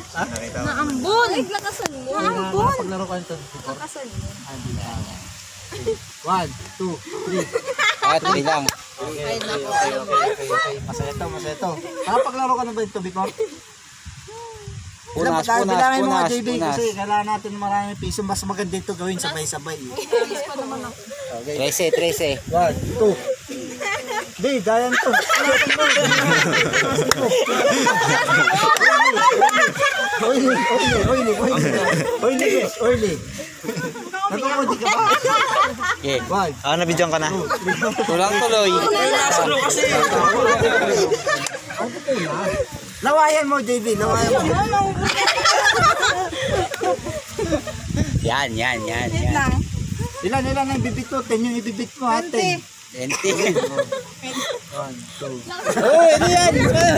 Naambon! Ay, lakasan mo. Naambon! Paglaro ko ito. Lakasan mo. 1, 2, 3. At lang. Okay. Masaya to. Paglaro ka na ba ito, Bicor? Punas. Bilangin mo nga, JB, kasi kailangan natin maraming piso. Mas maganda ito gawin sabay-sabay. Okay. 13. 1, 2. Di, dayan to. Oily. Natukodi ka ba? Okay. 1. Nabidyan ka na. Tulang tuloy. Lawayan mo, JB. Lawayan mo. Yan. Ilan ang ibibit mo? 10 yung ibibit mo, ha? 10. 20. 1, 2. Oh, ano yan?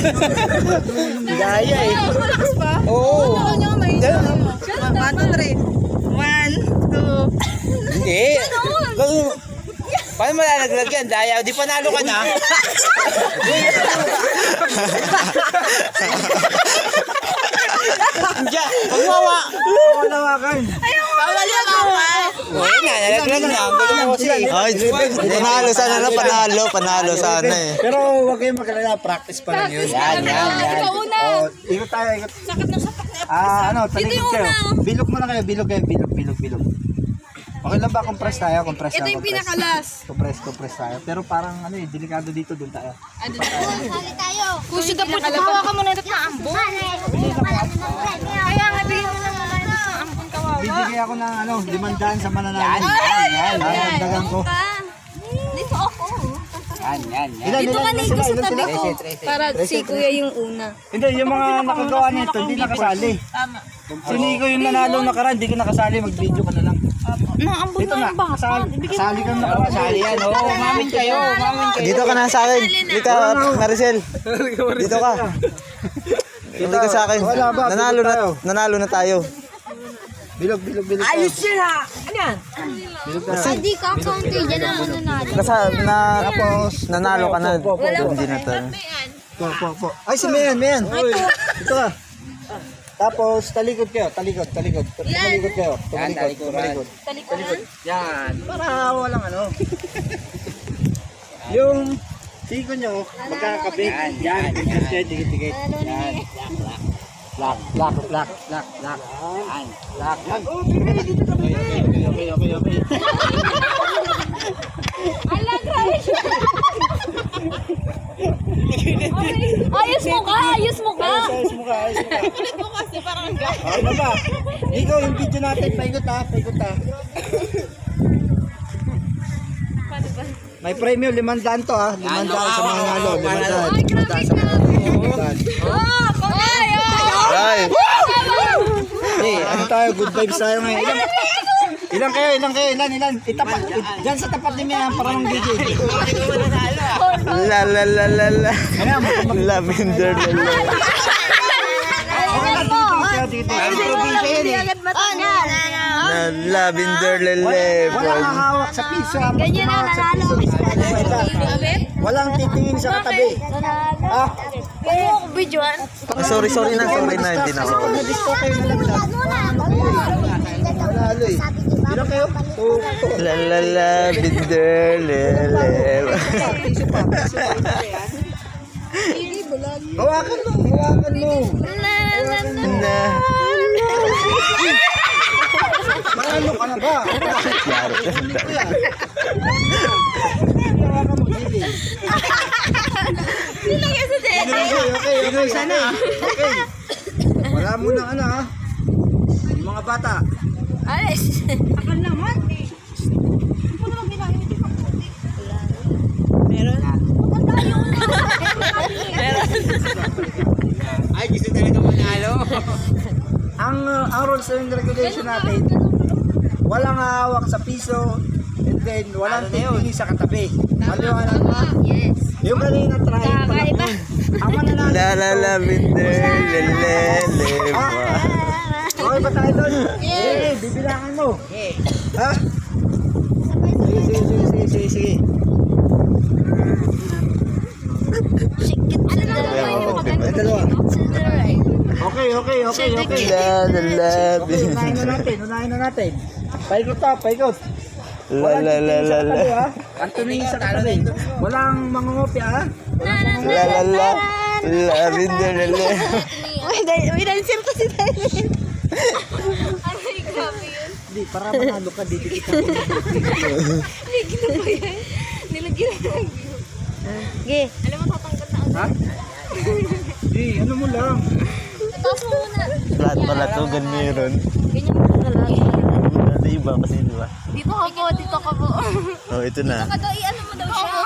Gaya eh. Malakas pa? Oo. Ano nyo may... 1, 2, 3. 1, 2. Hindi. Paano malalaglag yan? Daya, di panalo ka na. Pagwawa. Lawakan. Bawal yung bawal. Oo na, nalaglag na. Ang galing mo kasi. Ay, panalo sana na, panalo sana eh. Pero huwag kayong magalala, practice pa lang yun. Yan. Ikaw una. Ikot tayo, ikot. Sakit na sakit na. Talikod kayo. Bilog muna kayo, bilog. Okay lang ba, compress tayo? Ito yung pinakalas. Compress tayo. Pero parang delikado dito, dun tayo. Kusi ka po, hawa ka muna ito na ambon. Kaya nga, bigyan mo naman na ambon kawawa. Bibigay ako ng 500 sa mananalo. Yan. Dagan ko. Dito ako. Yan. Dito ka nito sa tabi ko. 13. Para si kuya yung una. Hindi, yung mga nakagawa nito, hindi nakasali. Tama. Si Nico yung nanalo nakaraan, hindi ko nakasali, mag-video ka na lang. Naambon Ito na na, ang bata. kasali ka na nakaraan. Kasali yan. Oo, umamin kayo. Dito ka na sa akin. Dito, Maricel. Dito ka. Hindi ka sa akin. Wala ba? Nanalo na tayo. Bilog. Ayos yun ha! Ano yan? Bilog tayo. Hindi ka kaunti, dyan ang nanalo. Nanalo ka na. Hindi na tayo. Po. Ay, si Mayan. Ito ka. Tapos, talikod kayo. Talikod kayo. Talikod. Talikuran? Yan. Para walang Yung tiko nyo, magkakabit. Yan. Dikit. Yan. Lock. Okay. Ala, grabe siya! Ayos mo ka! Ayos mo ka. Ulit mo kasi parang ang gaya. Ano ba? Ikaw, yung video natin, paikot ha. May premium, 500 to ha. 500 sa mga nalo. 500 sa mga nalo. Ay! Ano tayo? Good vibes tayo ngayon. Ilan kayo? Itapat. Diyan sa tapat ni Mian, parang DJ. La. Lavender. Lavender lele. Walang hahawak sa piso. Ganyan na, nanalo. Walang titingin sa katabi. Ano ako videoan? Sorry na, hindi na ako. Nanalo eh. Ilan kayo? La lavender lele. Hawakan mo. Manalo ka na ba? Hawakan mo, Gili. Okay. Sana. Okay. Wala mo na ha. Yung mga bata. Alis. Akal naman. Meron? Ay, gusto talaga manalo. Ang rules and regulation natin, walang hawak sa piso, and then walang titingin sa katabi. Maliwanag ba? Yes. Yung kanina try pa lang. Ang mananalo. La lavender lele. Okay ba tayo doon? Yes. Bibilangan mo. Ha? Sige. Sikit. Ano na Kaya naman yung mapagpipit. Dalawa. right. Okay. La. Unahin na natin. Paikot. La. Ang tumingin sa katabi. Walang mangungopia ha. La. Lavender. May dancer kasi tayo. Ay, grabe yun. Hindi, para manalo ka, didikit ka. Nilagyan na ba yan? Nilagyan na lang. Ge. Alam mo, tatanggal na Ha? Hindi, ano mo lang. Taas mo muna. Lahat pala to, meron. Ganyan mo na lang. Ano iba kasi, di ba? Dito ka po. Oh, ito na. Ano mo daw siya?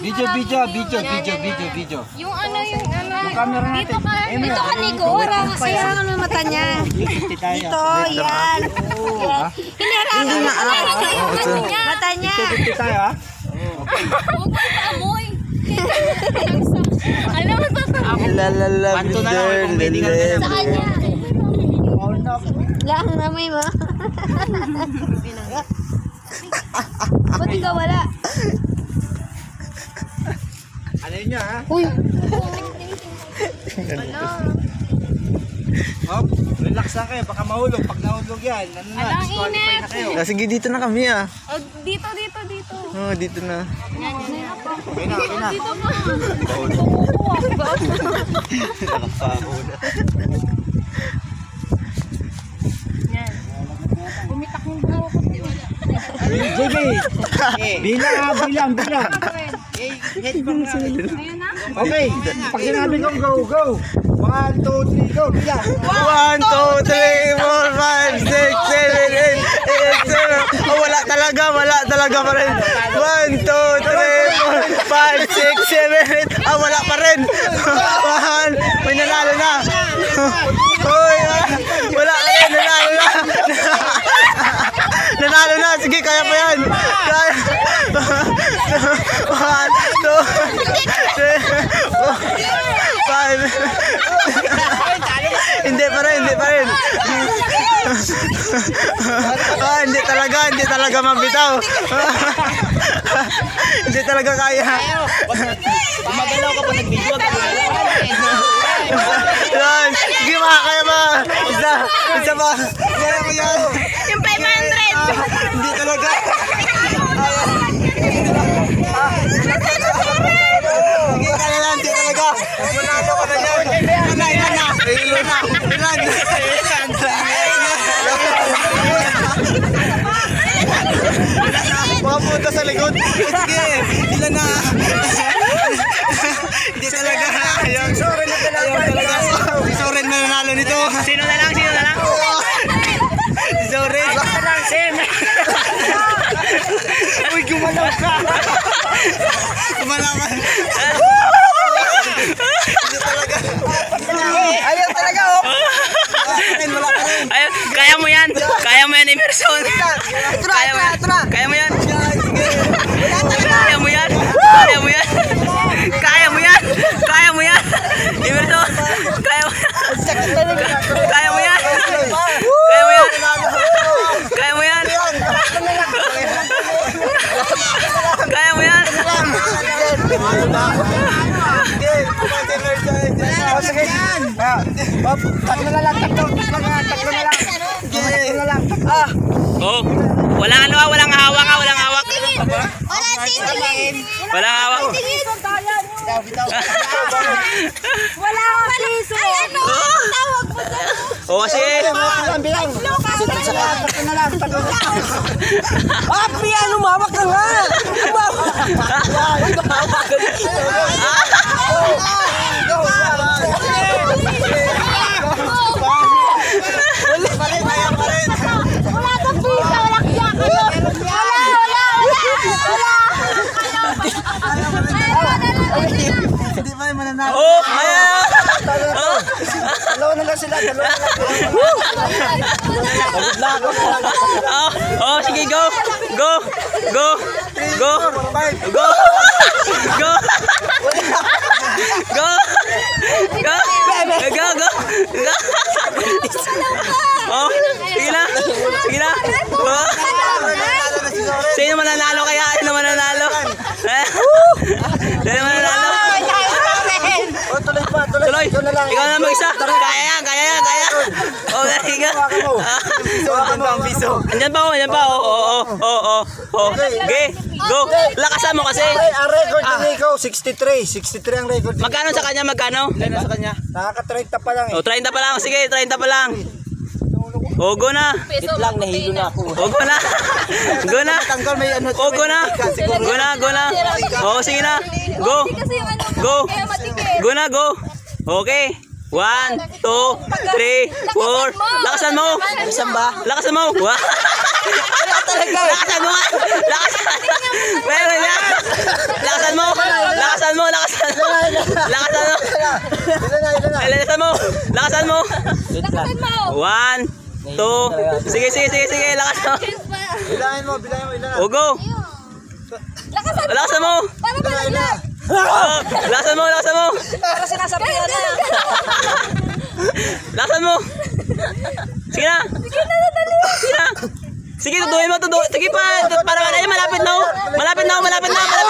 Video. Yung ano. Camera natin. Dito ka, Nico. Kaya ano yung mata niya. Dito, yan. Hindi na Mata niya. Dito tayo ha. Huwag mo ipaamoy. Alam mo, Panto na lang, kung pwede ka na sa kanya. Lang namin mo. Ba't ikaw wala? Ano yun niya ha? Uy. Hop, relax lang kayo, baka mahulog. Pag nahulog yan, ano na, Alang disqualify init. na kayo. Sige, dito na kami ah. Oh, dito. Oh, dito na. Okay na. Dito pa. JB! Bilang. Okay, pag sinabi kong go. 1, 2, 3, go, bilang. 1, 2, 3, 4, 5, 6, 7, 8, 8, 7. Oh, wala talaga pa rin. 1, 2, 3, 4, 5, 6, 7, 8. Ah, wala pa rin. May nanalo na. Uy, wala pa rin. Nanalo na. Sige, kaya pa yan. 1, 2, 3, 4, 5. Hindi pa rin. Hindi talaga mabitaw. Hindi talaga kaya. Gumagalaw ka pa nag-video. Yan. Sige, makakaya ba? Isa pa. Kaya mo yan. Yung 500. Hindi talaga. Sige, kaya lang. Hindi talaga. Manalo ka na yan. Mga punta sa likod. Sige, ilan na. Hindi talaga. Ayaw. Si Soren na nanalo nito. Sino na lang? Si Soren. Uy, gumalaw ka. Gumalaw ka. Hindi talaga. Ayaw talaga, oh. Wala ka rin. Ay, kaya mo yan, Emerson. Kaya mo yan. Emerson. Kaya mo yan. Tatlo na lang. Oh, walang hawak. Wala tingin. Walang hawak. Wala akong piso. Ay, ano? Tawag mo sa... Oh, kasi Bilang. Tatlo na lang. Api, ano mawak ka nga? Wala kang piso. Wala kaya kayo. Hindi pa rin mananalo. oh, ayan. Dalawa na lang sila. Oh, sige, go. Oh, sige na. Oh. Sino mananalo kaya? Sino mananalo? Tuloy. Ikaw na mag-isa. Kaya yan. hawakan mo. Hawakan mo ang piso. Andyan pa, andyan pa. Oo. Okay, go. Lakasan mo kasi. Ang record ni Nico, 63. 63 ang record. Magkano sa kanya, magkano? Nakaka-30 pa lang eh. O, 30 pa lang. Sige, 30 pa lang. O, go na. lang, nahilo na ako. O, go na. Go na. Tanggal may ano. O, go na. Go na. O, sige na. Go. Kasi yung ano, Go. kaya matikit. Go na, go. Okay. 1, 2, 3, 4. Lakasan mo. Saan ba? Lakasan mo. Wow. Lakasan mo. Lakasan. Meron na. Lakasan mo. Lakasan mo. Lakasan mo. Lakasan mo. Lakasan mo. Lakasan mo. Lakasan mo. 1, 2. Sige. Lakas mo. Bilangin mo. O, go. Lakasan mo. Para malaglag. Oh, lakasan mo. Para sinasabi ka na. Lakasan mo. Sige na. Sige, tuduhin mo. Sige pa. Para malapit na. Malapit na.